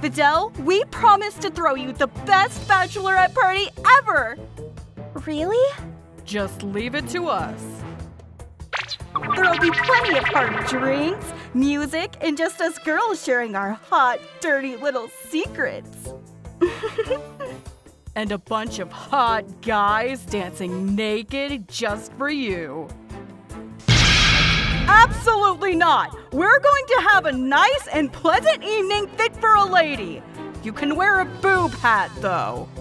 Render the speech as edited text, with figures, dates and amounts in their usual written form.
Videl, we promise to throw you the best bachelorette party ever! Really? Just leave it to us. There'll be plenty of hard drinks, music, and just us girls sharing our hot, dirty little secrets. And a bunch of hot guys dancing naked just for you. Absolutely not! We're going to have a nice and pleasant evening fit for a lady. You can wear a boob hat, though.